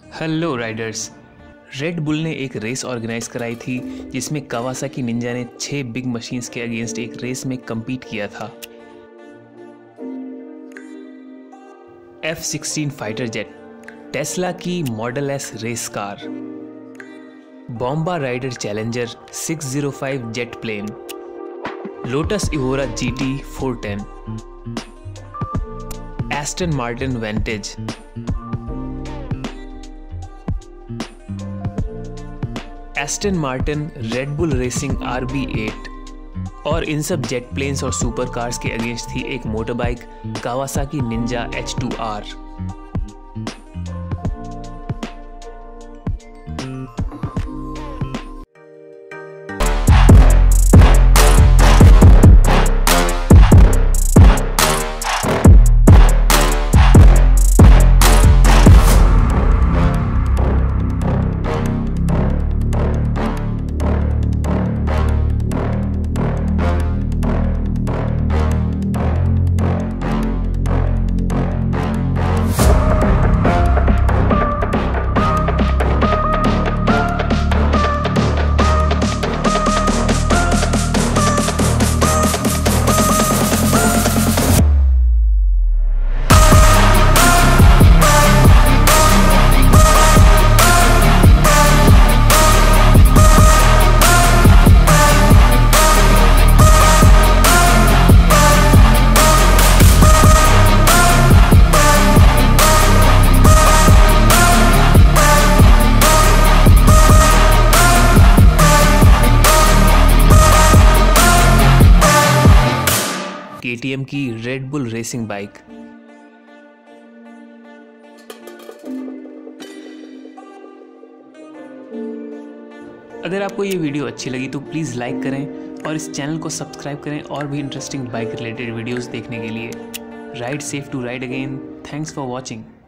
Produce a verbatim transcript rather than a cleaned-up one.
Hello Riders. Red bull ने एक race organise कराई थी जिसमें कावासाकी निंजा ने छह बिग मशीन्स के अगेंस्ट एक रेस में compete किया था। F sixteen fighter jet, Tesla की model S race car, Bombardier Challenger six zero five jet plane, Lotus Evora GT four ten, Aston Martin Vantage, Aston Martin Red Bull Racing R B eight और इन सब jet planes और super cars के against थी एक motorbike Kawasaki Ninja H two R. K T M की red Bull Racing bike. अगर आपको ये वीडियो अच्छी लगी तो प्लीज़ लाइक करें और इस चैनल को सब्सक्राइब करें और भी इंटरेस्टिंग बाइक रिलेटेड वीडियोस देखने के लिए। Ride safe to ride again. Thanks for watching.